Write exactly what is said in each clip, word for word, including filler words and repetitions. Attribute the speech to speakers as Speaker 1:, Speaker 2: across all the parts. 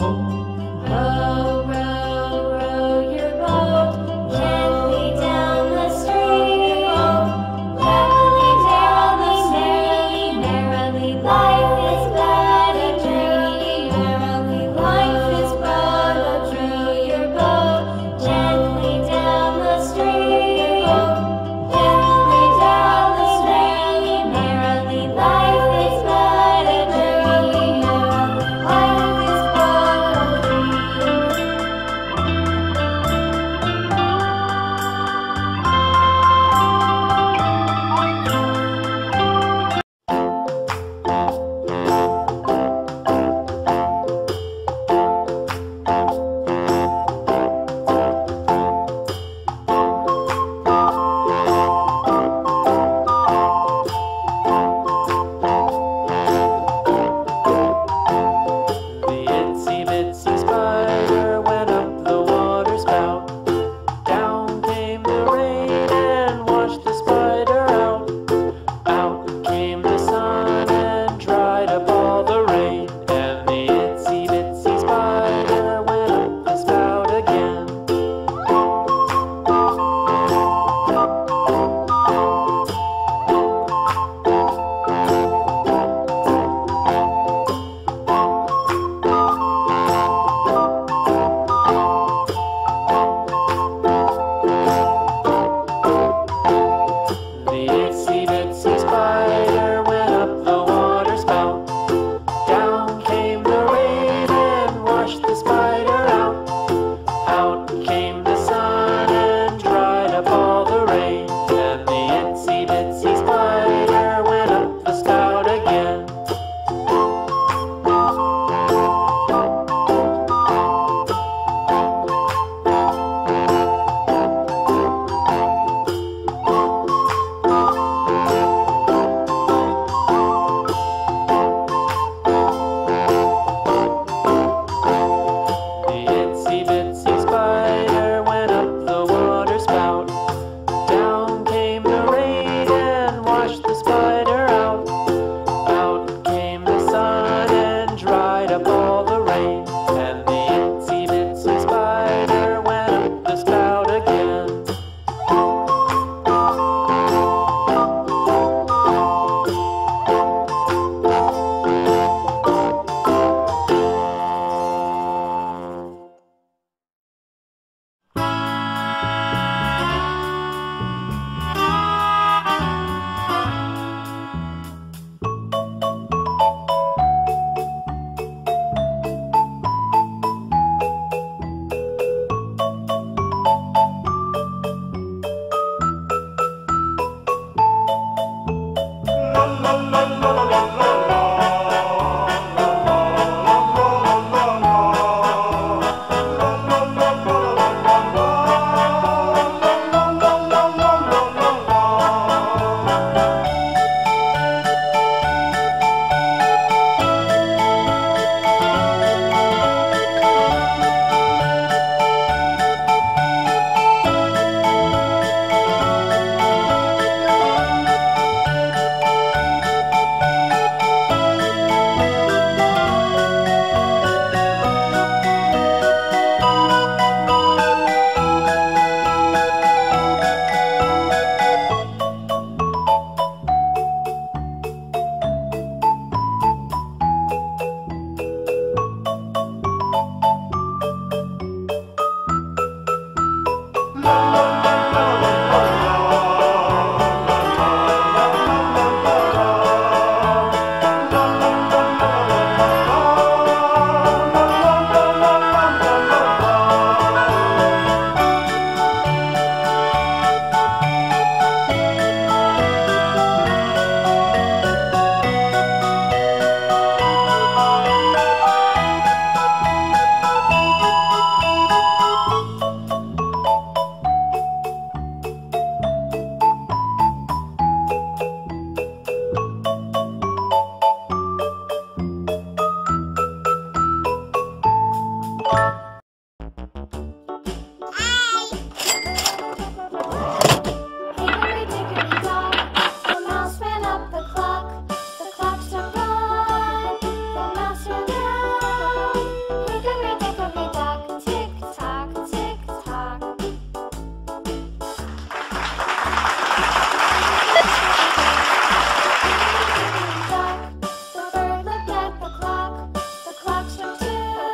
Speaker 1: Row, row, row your boat gently down the stream. Merrily, merrily, merrily, merrily, life is but a dream. Merrily, life is but a dream. Your boat gently down the stream. Gently down the stream. Merrily, life is but a dream. Life is but a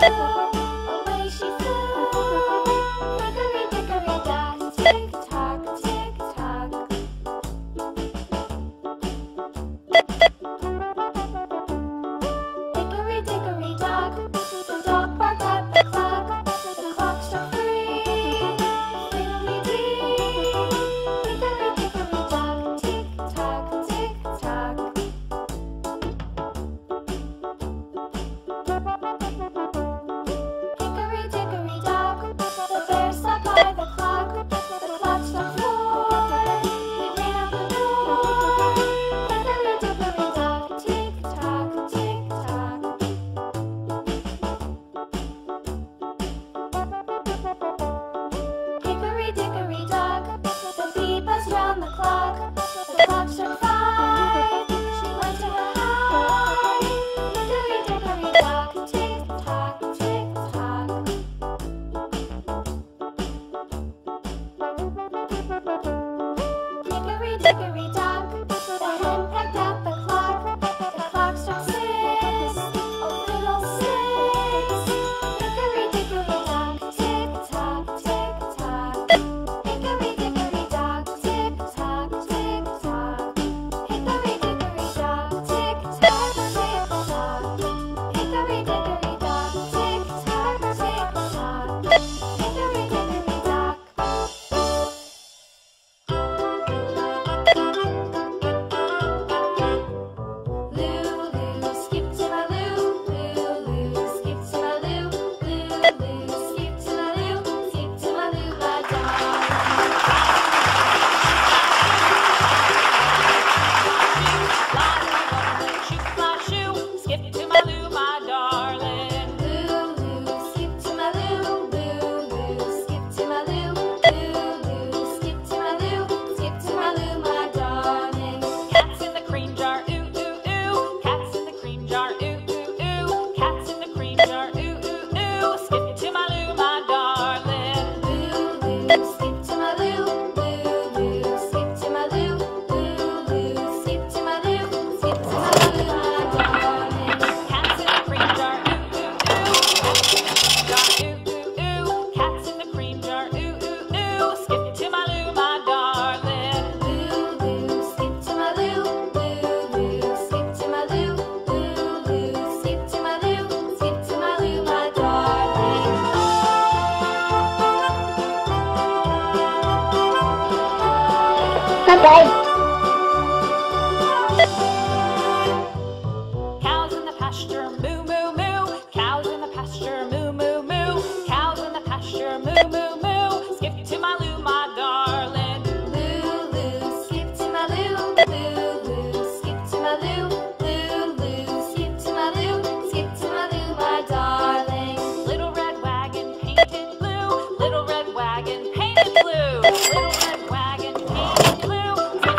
Speaker 1: away she flew. Hickory dickory dock, tick tock, tick tock. Hickory dickory dock, the dog barked at the clock. The clock struck three, fiddly-dee. Hickory dickory dock, tick tock, tick tock. Hickory dickory dock, the bear sat by the clock. The clock struck four, he ran out the door. Hickory dickory dock, tick tock, tick tock. Hickory dickory dock, the bee buzzed round the clock. The clock struck five, she went to her hive. Hickory dickory dock, tick tock, tick tock. Hickory dickory dock, the hen pecked at the clock. The clock struck six, oh fiddle-six. Hickory dickory dock, tick tock, tick tock. Hickory dickory dock, tick tock, tick tock. Hickory dickory dock, tick tock, tick tock. Hickory dickory dock, tick tock, tick tock. Hickory dickory dock. Lulu, skip to my loo, Lulu, skip to my loo, Lulu, skip to my loo, skip to my loo, my darling.
Speaker 2: Shoot my shoe, skip to my loo, my darling.
Speaker 1: Lulu, skip to my loo, Lulu, skip to my loo, Lulu, skip to my loo, skip to my loo, my darling.
Speaker 2: Cats in the cream jar, ooh, ooh, ooh. Cats in the cream jar, ooh, ooh, ooh. Cats in the cream jar, ooh, ooh, ooh. Skip to my loo, my darling.
Speaker 1: Lulu, skip to my loo, Lulu, skip to my loo, Lulu, skip to my loo, skip to my loo, my darling.
Speaker 2: Cats in the cream jar, ooh, ooh, ooh. Cats in the cream jar, ooh, ooh, ooh. Cats in the cream jar, ooh, ooh, ooh. Skip to my loo, my darling.
Speaker 1: Lulu, skip to my loo, Lulu, skip to my loo, Lulu, skip to my loo, skip to my loo, my darling.
Speaker 3: Bye-bye.
Speaker 2: Cows in the pasture, moo, moo, moo. Cows in the pasture, moo, moo, moo. Cows in the pasture, moo, moo, moo. Skip to my loo, my darling.
Speaker 1: Lulu, skip to my loo, Lulu, skip to my loo, Lulu, skip to my loo, skip to my loo, my darling.
Speaker 2: Little red wagon painted blue. Little red wagon painted blue. Little red wagon painted blue. Skip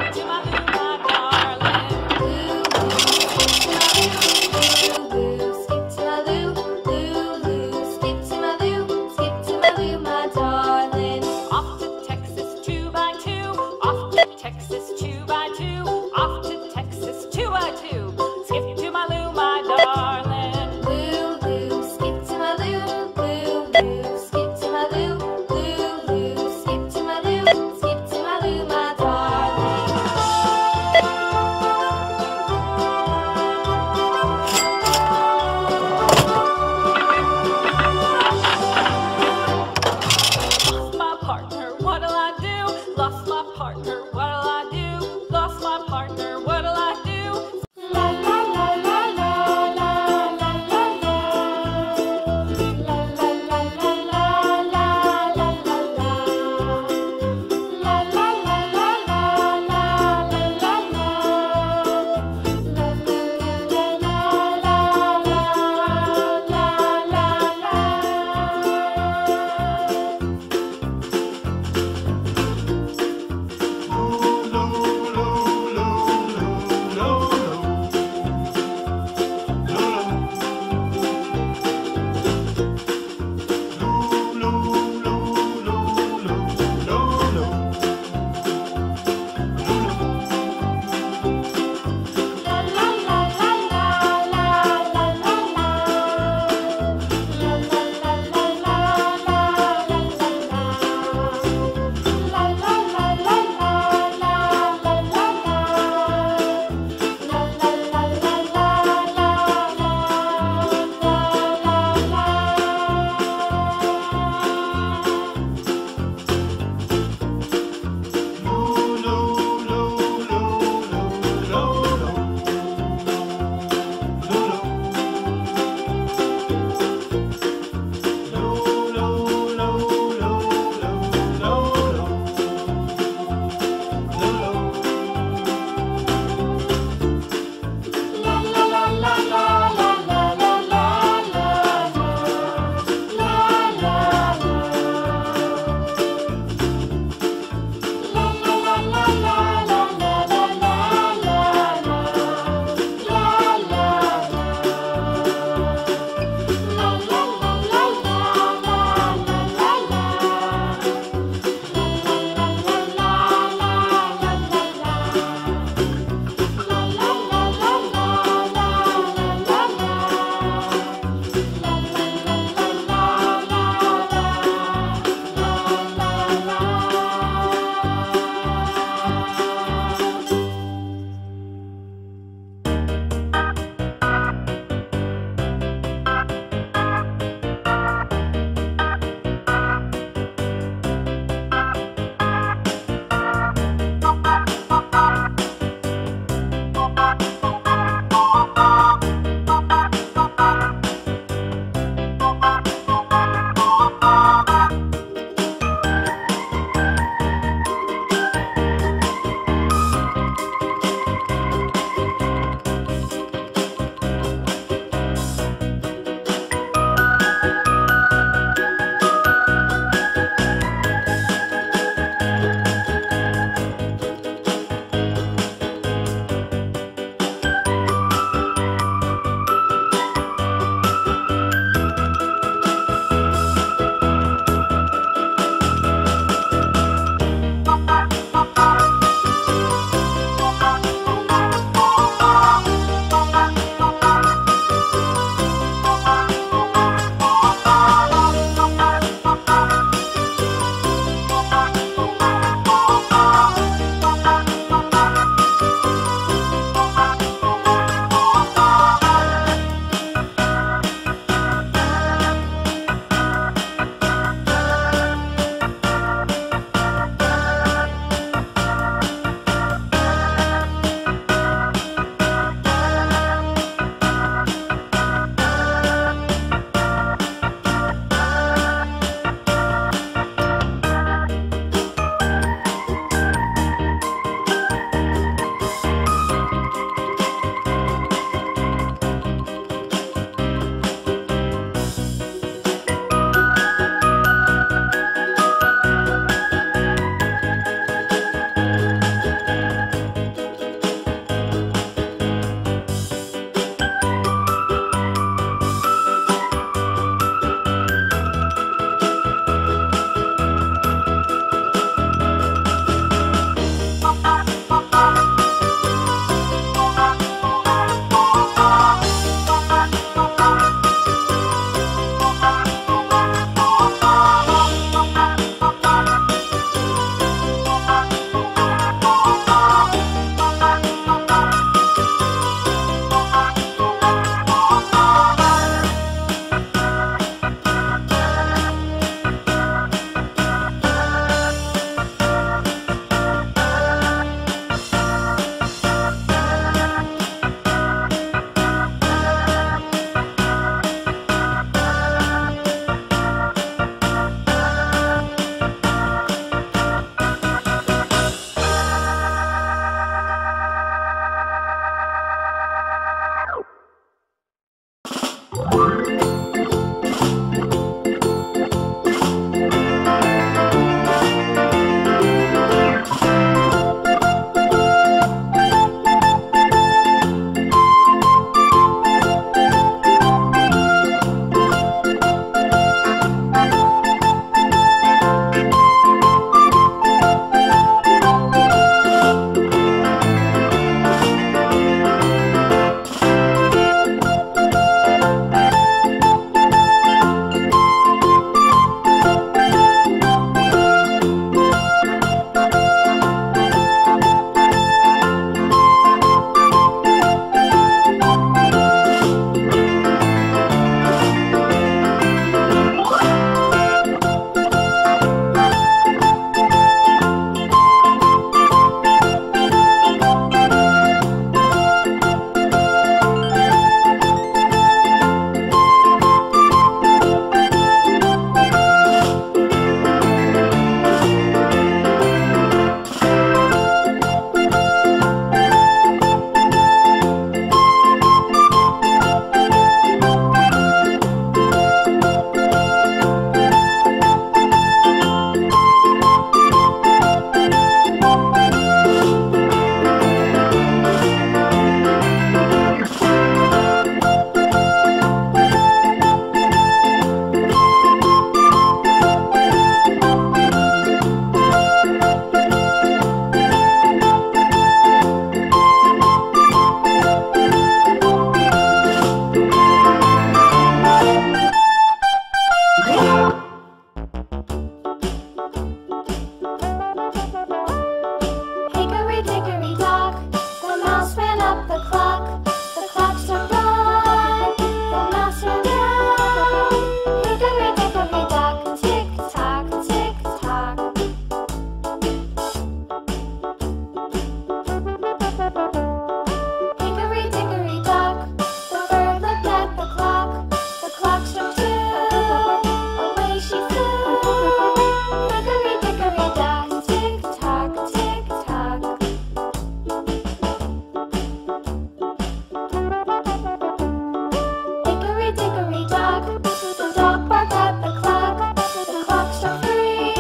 Speaker 1: dickory dock, the dog barked at the clock. The clock struck three.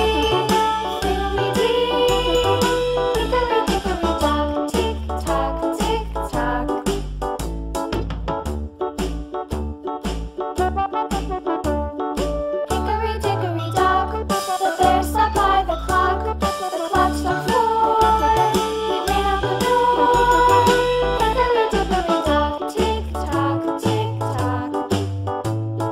Speaker 1: Fiddly-dee. Hickory dickory dock, tick-tock, tick-tock. Hickory dickory dock, the bear sat by the clock. The clock struck four. He ran out the door. Hickory dickory dock, tick-tock, tick-tock.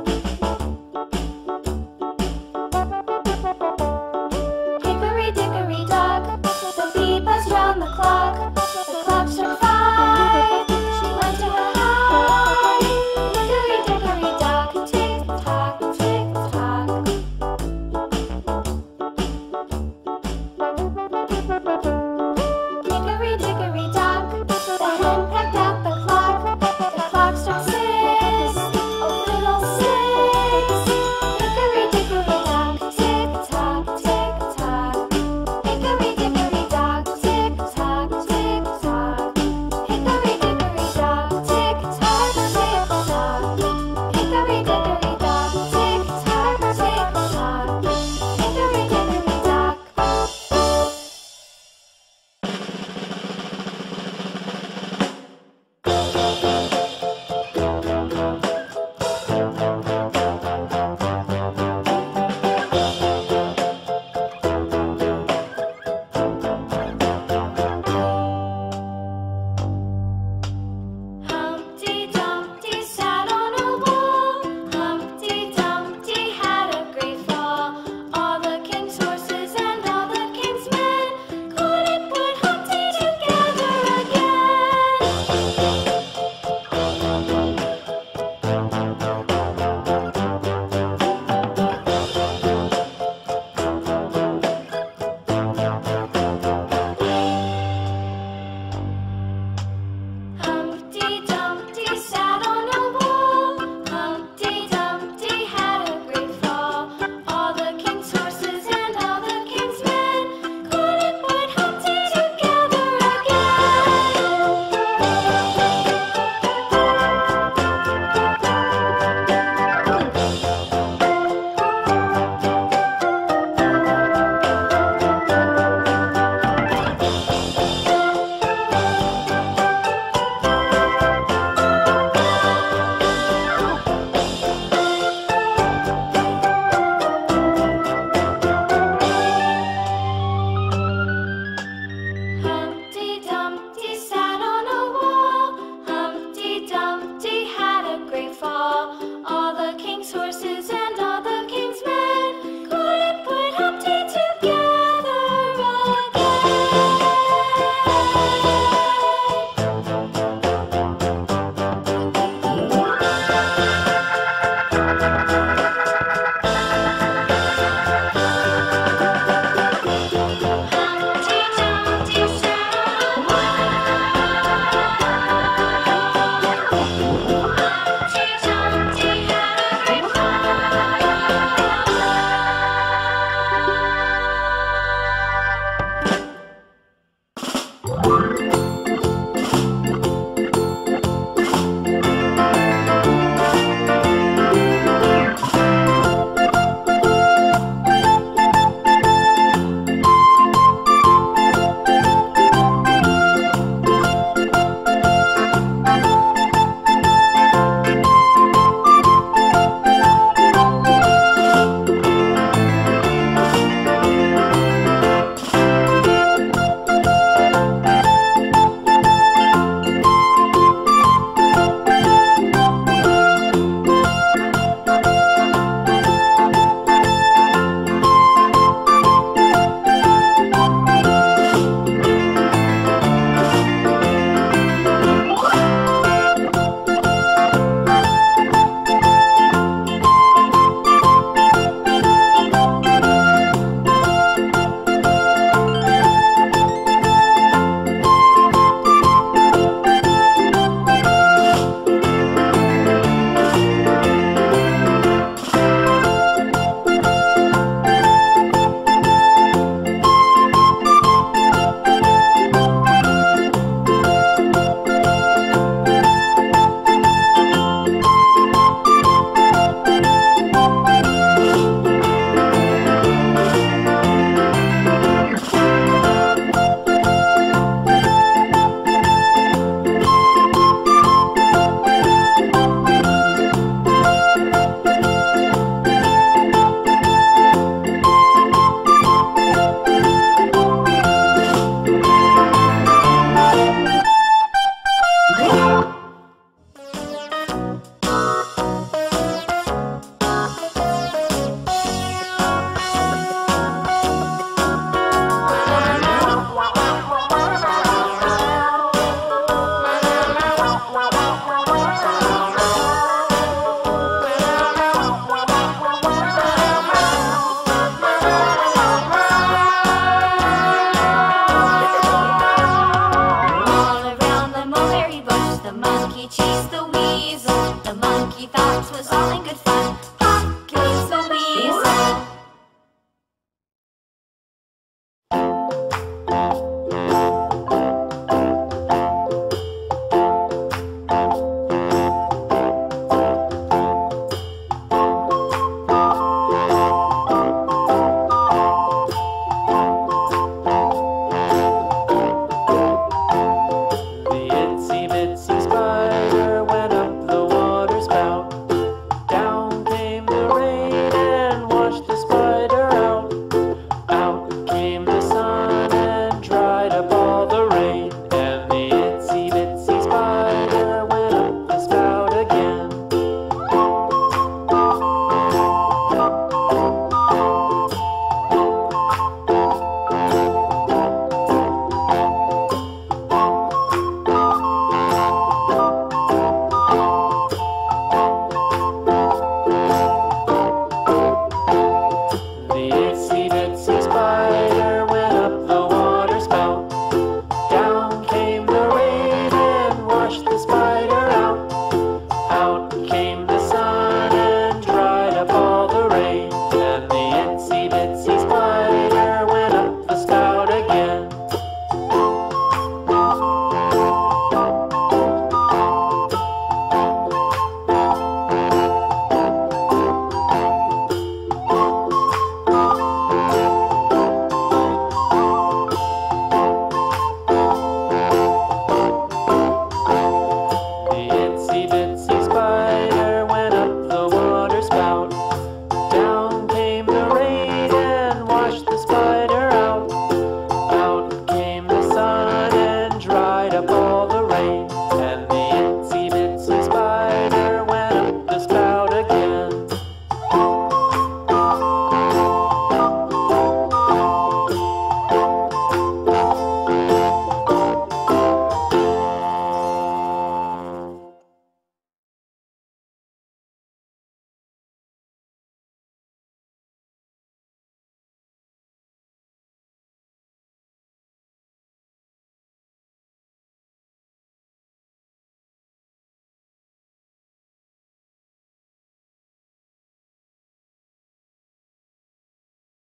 Speaker 2: fun.